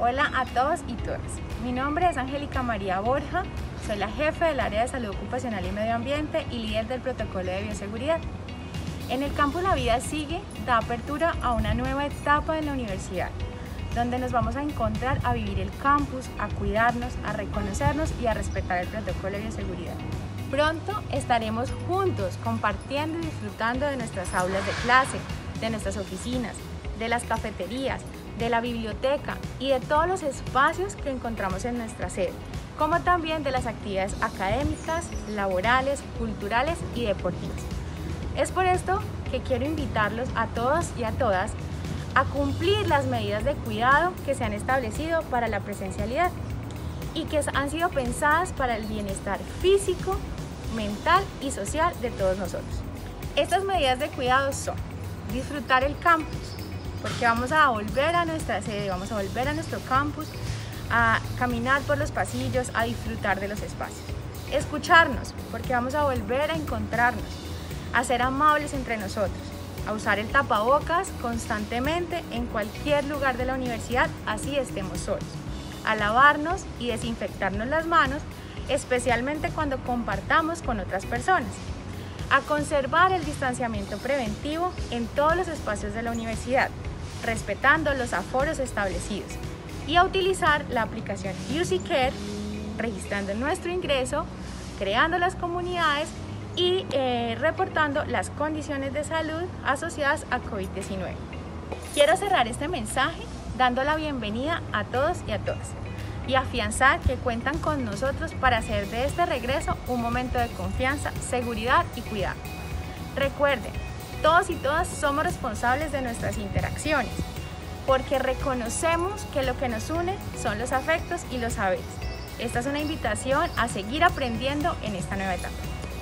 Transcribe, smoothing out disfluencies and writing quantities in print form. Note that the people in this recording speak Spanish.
Hola a todos y todas. Mi nombre es Angélica María Borja, soy la jefe del área de salud ocupacional y medio ambiente y líder del protocolo de bioseguridad. En el campus La Vida Sigue da apertura a una nueva etapa en la universidad, donde nos vamos a encontrar a vivir el campus, a cuidarnos, a reconocernos y a respetar el protocolo de bioseguridad. Pronto estaremos juntos compartiendo y disfrutando de nuestras aulas de clase, de nuestras oficinas, de las cafeterías, de la biblioteca y de todos los espacios que encontramos en nuestra sede, como también de las actividades académicas, laborales, culturales y deportivas. Es por esto que quiero invitarlos a todos y a todas a cumplir las medidas de cuidado que se han establecido para la presencialidad y que han sido pensadas para el bienestar físico, mental y social de todos nosotros. Estas medidas de cuidado son disfrutar el campus, porque vamos a volver a nuestra sede, vamos a volver a nuestro campus, a caminar por los pasillos, a disfrutar de los espacios. Escucharnos, porque vamos a volver a encontrarnos, a ser amables entre nosotros, a usar el tapabocas constantemente en cualquier lugar de la universidad, así estemos solos, a lavarnos y desinfectarnos las manos, especialmente cuando compartamos con otras personas, a conservar el distanciamiento preventivo en todos los espacios de la universidad, respetando los aforos establecidos, y a utilizar la aplicación UCCare, registrando nuestro ingreso, creando las comunidades y reportando las condiciones de salud asociadas a COVID-19. Quiero cerrar este mensaje dando la bienvenida a todos y a todas y afianzar que cuentan con nosotros para hacer de este regreso un momento de confianza, seguridad y cuidado. Recuerden, todos y todas somos responsables de nuestras interacciones, porque reconocemos que lo que nos une son los afectos y los saberes. Esta es una invitación a seguir aprendiendo en esta nueva etapa.